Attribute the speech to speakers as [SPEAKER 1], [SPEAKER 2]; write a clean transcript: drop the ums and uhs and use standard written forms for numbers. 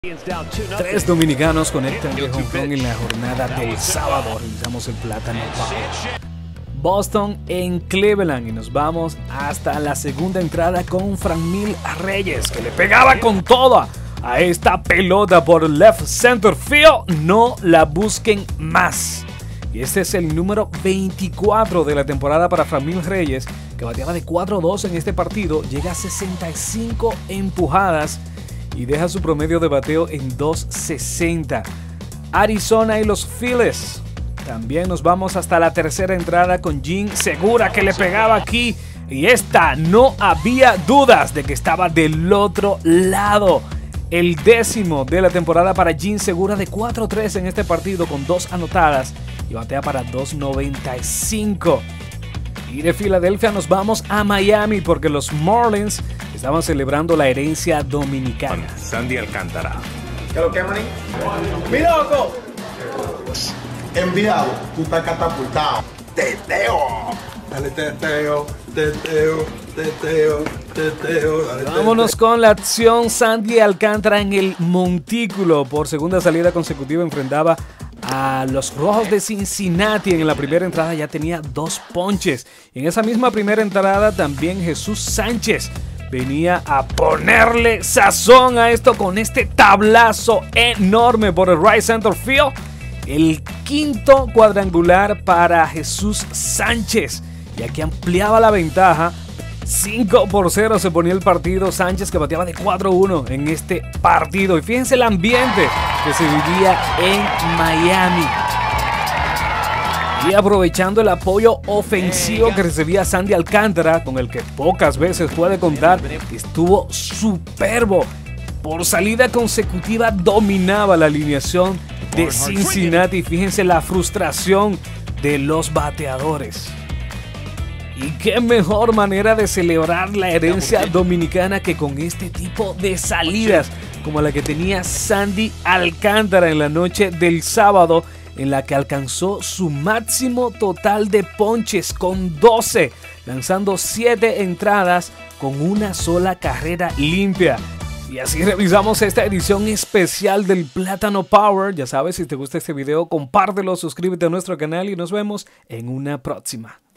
[SPEAKER 1] Tres dominicanos conectan de Hong Kong en la jornada del sábado. Realizamos el Plátano Power. Boston en Cleveland y nos vamos hasta la segunda entrada con Franmil Reyes, que le pegaba con toda a esta pelota por left center field. No la busquen más. Y este es el número 24 de la temporada para Franmil Reyes, que bateaba de 4-2 en este partido, llega a 65 empujadas y deja su promedio de bateo en 2.60. Arizona y los Phillies. También nos vamos hasta la tercera entrada con Jean Segura, que le pegaba aquí. Y esta no había dudas de que estaba del otro lado. El 10º de la temporada para Jean Segura, de 4-3 en este partido con 2 anotadas y batea para 2.95. Y de Filadelfia nos vamos a Miami porque los Marlins estaban celebrando la herencia dominicana.
[SPEAKER 2] Sandy Alcántara.
[SPEAKER 3] ¿Qué es lo que, manín? ¡Mi loco! Enviado, tú estás catapultado. ¡Teteo! Dale, teteo, teteo, teteo, teteo. Dale,
[SPEAKER 1] vámonos con la acción. Sandy Alcántara en el montículo. Por segunda salida consecutiva enfrentaba a los Rojos de Cincinnati. En la primera entrada ya tenía 2 ponches. En esa misma primera entrada también Jesús Sánchez venía a ponerle sazón a esto con este tablazo enorme por el right center field. El 5º cuadrangular para Jesús Sánchez. Y aquí ampliaba la ventaja. 5-0 se ponía el partido. Sánchez, que bateaba de 4-1 en este partido. Y fíjense el ambiente que se vivía en Miami. Y aprovechando el apoyo ofensivo que recibía Sandy Alcántara, con el que pocas veces puede contar, estuvo superbo. Por salida consecutiva dominaba la alineación de Cincinnati. Fíjense la frustración de los bateadores. Y qué mejor manera de celebrar la herencia dominicana que con este tipo de salidas como la que tenía Sandy Alcántara en la noche del sábado, en la que alcanzó su máximo total de ponches con 12, lanzando 7 entradas con una sola carrera limpia. Y así revisamos esta edición especial del Plátano Power. Ya sabes, si te gusta este video, compártelo, suscríbete a nuestro canal y nos vemos en una próxima.